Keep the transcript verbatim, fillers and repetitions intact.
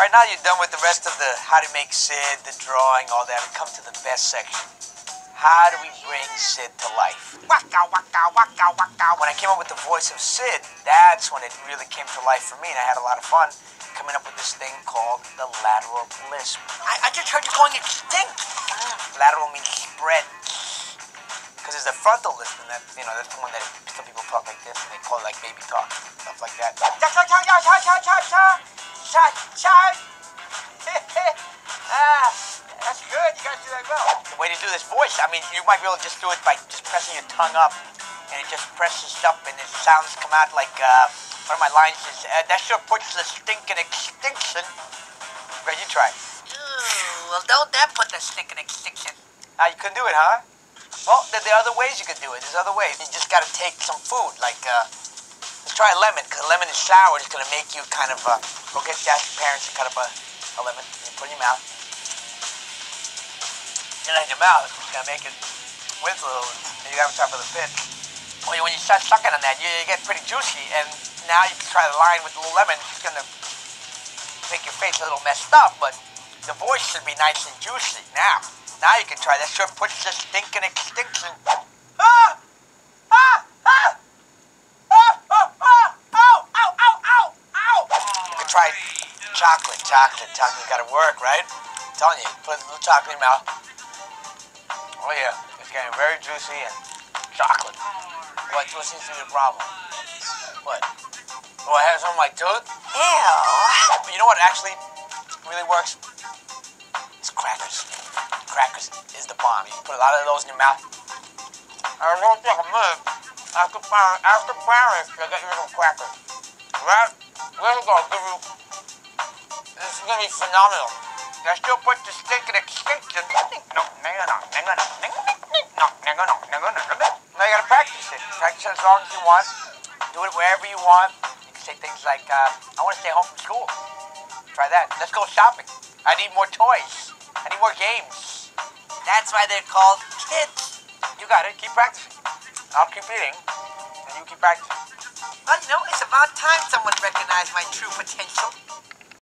Right now you're done with the rest of the how to make Sid, the drawing, all that. We come to the best section. How do we bring Sid to life? Waka, waka, waka, waka. When I came up with the voice of Sid, that's when it really came to life for me, and I had a lot of fun coming up with this thing called the lateral lisp. I, I just heard you going extinct. Lateral means spread. Because there's the frontal lisp, and that, you know, that's the one that some people talk like this, and they call it like baby talk, stuff like that. Ah, that's good. You guys do that well. The way to do this voice, I mean, you might be able to just do it by just pressing your tongue up, and it just presses up, and the sounds come out like, uh, one of my lines is, uh, that sure puts the stink in extinction. Right, you try. Ooh, well, don't that put the stink in extinction? Ah, you couldn't do it, huh? Well, there, there are other ways you could do it. There's other ways. You just gotta take some food, like, uh, let's try a lemon, because lemon is sour. It's gonna make you kind of, uh, go get ask your parents to cut up a, a lemon, and you put it in your mouth. And in your mouth, it's gonna make it wince a little, and you gotta top of the pit. Well, when you start sucking on that, you, you get pretty juicy, and now you can try the line with the little lemon. It's gonna make your face a little messed up, but the voice should be nice and juicy. Now, now you can try that. Sure puts the stink in extinction. Ah! Ah! Ah! Ah! Ah! Ah! Ow! Ow! Ow! Ow! Ow! You can try chocolate. Chocolate. Chocolate gotta work, right? I'm telling you, put a little chocolate in your mouth. Oh yeah, it's getting very juicy and chocolate. What? What seems to be the problem? What? Oh, I have something like tooth? Ew. But you know what actually really works? It's crackers. Crackers is the bomb. You can put a lot of those in your mouth. I don't take a minute. After parents, after parents, you'll get you some crackers. Right? We're gonna give you. This is gonna be phenomenal. That still puts the stink in extinction. No, nigga, no, nigga, no, nigga, no, nigga, no, nigga, no. Now you gotta practice it. Practice it as long as you want. Do it wherever you want. You can say things like, uh, I want to stay home from school. Try that. Let's go shopping. I need more toys. I need more games. That's why they're called kids. You got it. Keep practicing. I'll keep eating, and you keep practicing. Well, you know, it's about time someone recognized my true potential.